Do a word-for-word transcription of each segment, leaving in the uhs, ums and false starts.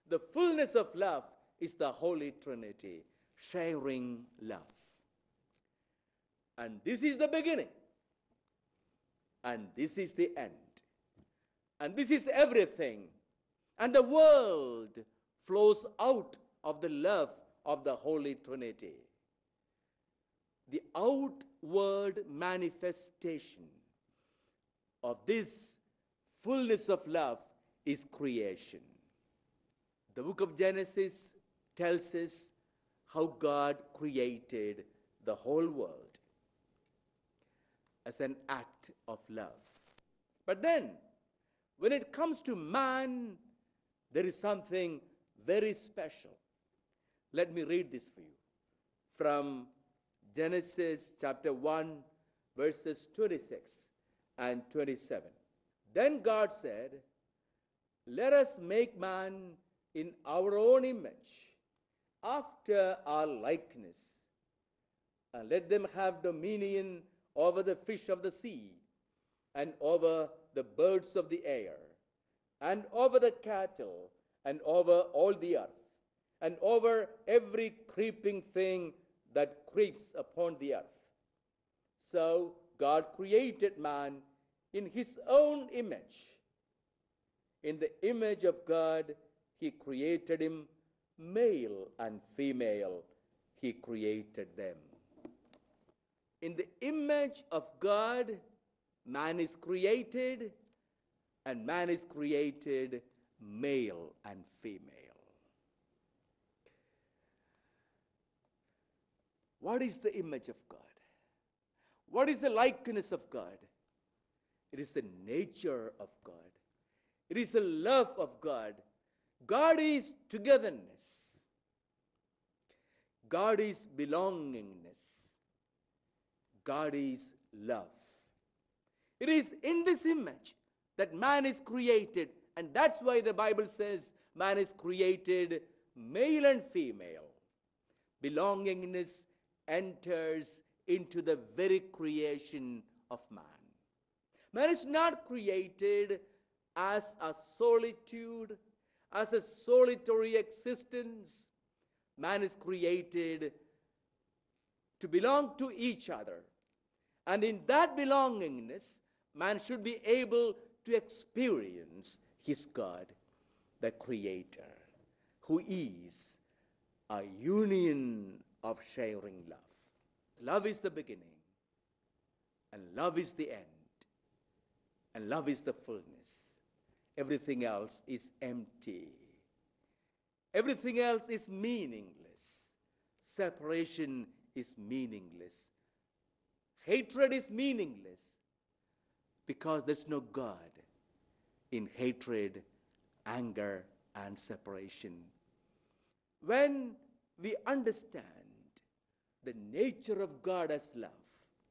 The fullness of love is the Holy Trinity, sharing love. And this is the beginning. And this is the end. And this is everything. And the world flows out of the love of the Holy Trinity. The outward manifestation of this fullness of love is creation. The book of Genesis tells us how God created the whole world as an act of love. But then, when it comes to man, there is something very special. Let me read this for you from Genesis chapter one, verses twenty-six and twenty-seven. Then God said, "Let us make man in our own image, after our likeness, and let them have dominion over the fish of the sea, and over the birds of the air, and over the cattle, and over all the earth, and over every creeping thing that creeps upon the earth." So God created man in his own image. In the image of God, he created him, male and female, he created them. In the image of God, man is created, and man is created male and female. What is the image of God? What is the likeness of God? It is the nature of God. It is the love of God. God is togetherness. God is belongingness. God is love. It is in this image that man is created, and that's why the Bible says man is created male and female. Belongingness enters into the very creation of man. Man is not created as a solitude, as a solitary existence. Man is created to belong to each other. And in that belongingness, man should be able to experience his God, the Creator, who is a union of sharing love. Love is the beginning, and love is the end, and love is the fullness. Everything else is empty. Everything else is meaningless. Separation is meaningless. Hatred is meaningless because there's no God in hatred, anger, and separation. When we understand the nature of God as love,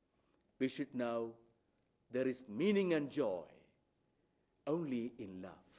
we should know there is meaning and joy only in love.